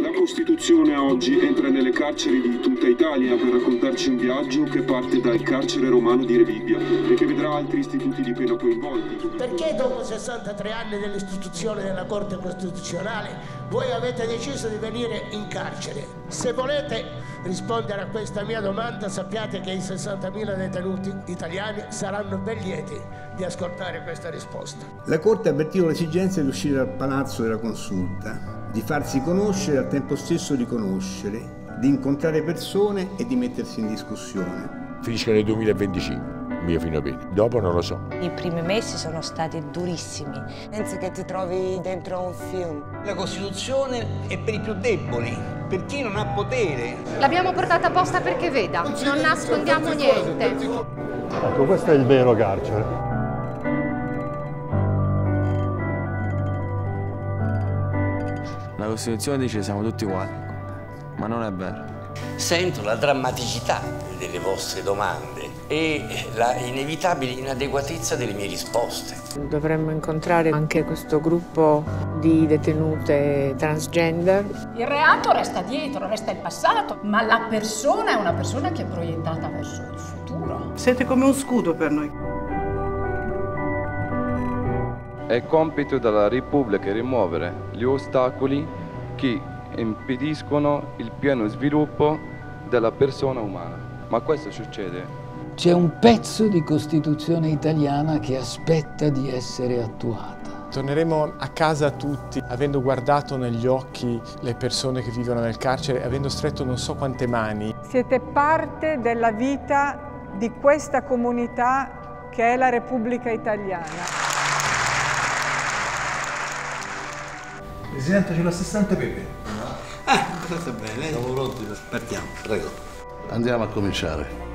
La Costituzione oggi entra nelle carceri di tutta Italia per raccontarci un viaggio che parte dal carcere romano di Rebibbia e che vedrà altri istituti di pena coinvolti. Perché dopo 63 anni dell'istituzione della Corte Costituzionale voi avete deciso di venire in carcere? Se volete rispondere a questa mia domanda, sappiate che i 60.000 detenuti italiani saranno ben lieti di ascoltare questa risposta. La Corte ha avvertito l'esigenza di uscire dal palazzo della Consulta, di farsi conoscere e al tempo stesso di conoscere, di incontrare persone e di mettersi in discussione. Finisce nel 2025. Mio fino a bene. Dopo non lo so. I primi mesi sono stati durissimi. Pensi che ti trovi dentro un film. La Costituzione è per i più deboli, per chi non ha potere. L'abbiamo portata apposta perché veda, non nascondiamo niente. Ecco, questo è il vero carcere. La Costituzione dice siamo tutti uguali, ma non è vero. Sento la drammaticità delle vostre domande e la inevitabile inadeguatezza delle mie risposte. Dovremmo incontrare anche questo gruppo di detenute transgender. Il reato resta dietro, resta il passato, ma la persona è una persona che è proiettata verso il futuro. Siete come un scudo per noi. È compito della Repubblica rimuovere gli ostacoli che impediscono il pieno sviluppo della persona umana. Ma questo succede. C'è un pezzo di Costituzione italiana che aspetta di essere attuata. Torneremo a casa tutti, avendo guardato negli occhi le persone che vivono nel carcere, avendo stretto non so quante mani. Siete parte della vita di questa comunità che è la Repubblica Italiana. Presidente, c'è l'assistente Pepe. State bene. Siamo pronti, partiamo, prego. Andiamo a cominciare.